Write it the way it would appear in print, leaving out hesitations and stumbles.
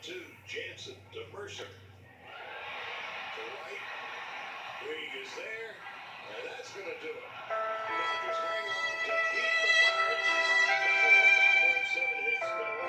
To Jansen, to Mercer, to Wright. Puig is there, and that's going to do it. Dodgers hang on to beat the Pirates 5-4. 5 runs, 7 hits, no